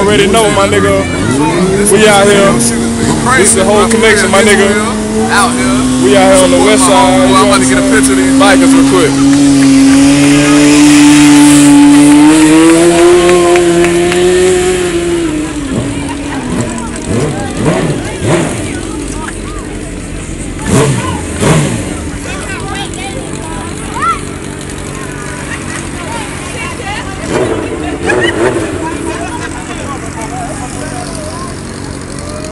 already know, my nigga. We out here. This is the whole connection, my nigga. We out here on the west side. I'm about to get a picture of these bikers real quick.